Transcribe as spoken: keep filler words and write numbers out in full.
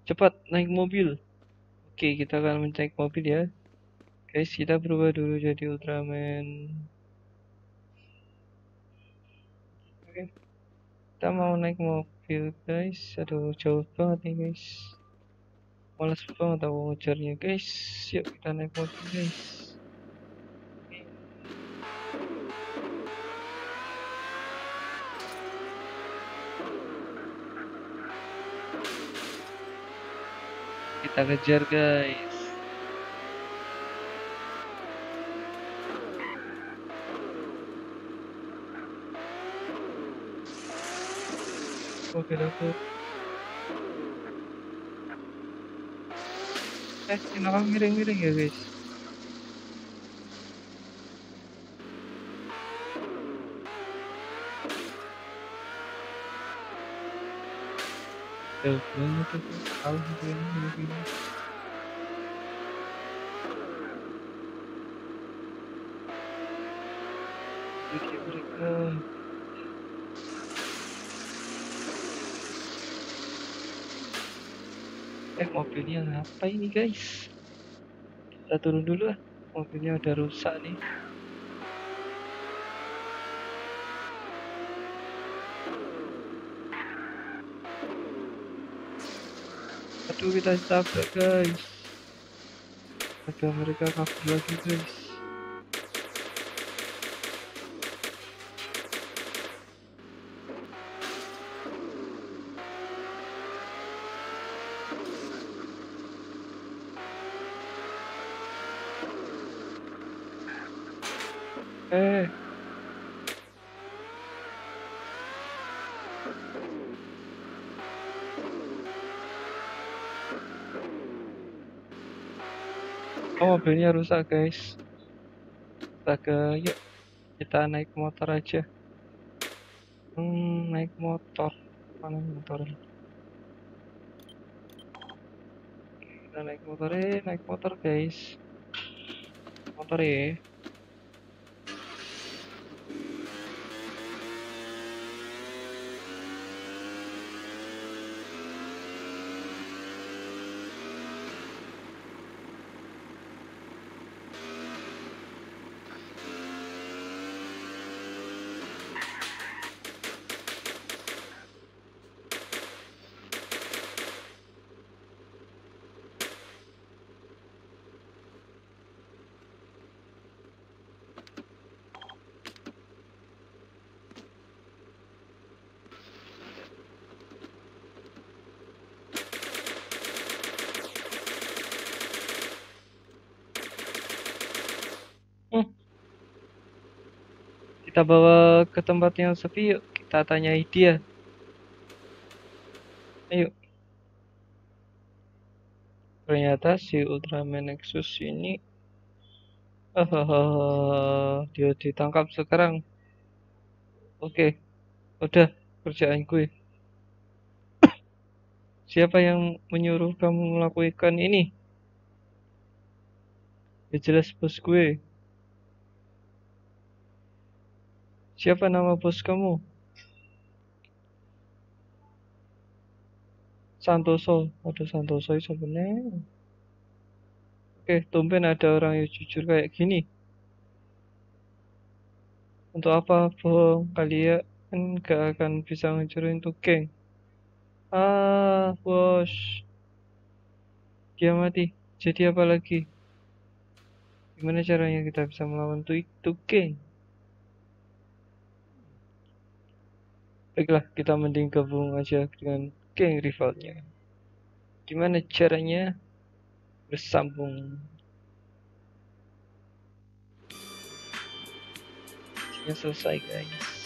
Cepat naik mobil. Oke, kita akan naik mobil ya. Guys, kita berubah dulu jadi Ultraman. Oke, kita mau naik mobil guys. Aduh, jauh banget nih guys. Males banget aku ngejarnya guys. Yuk kita naik mobil guys. Kita kejar guys. Mobil aku. Eh, kenapa miring-miring ya guys? Jauh banget itu. Alhamdulillah. Oke, mereka. Eh, mobilnya apa ini guys? Kita turun dulu lah. Mobilnya udah rusak nih. Aduh, kita tabrak guys. Ada mereka kabur lagi guys. Eh, oh, mobilnya rusak guys. Astaga, yuk kita naik motor aja. Hmm, naik motor. Mana motor? Kita naik motor, eh, naik motor guys. Motor ya. Hmm, kita bawa ke tempat yang sepi yuk. Kita tanyai dia. Ayo. Ternyata si Ultraman Nexus ini, hahaha, dia ditangkap sekarang. Oke, udah kerjaan gue. Siapa yang menyuruh kamu melakukan ini? Ya jelas bos gue. Siapa nama bos kamu? Santoso. Aduh, Santoso itu sebenarnya. Oke, tumben ada orang yang jujur kayak gini. Untuk apa bohong? Kalian gak akan bisa ngancurin tuh geng. Ah, bos. Dia mati. Jadi apa lagi? Gimana caranya kita bisa melawan tuh itu geng? Baiklah, kita mending gabung aja dengan geng rivalnya. Gimana caranya bersambung? Ya selesai guys.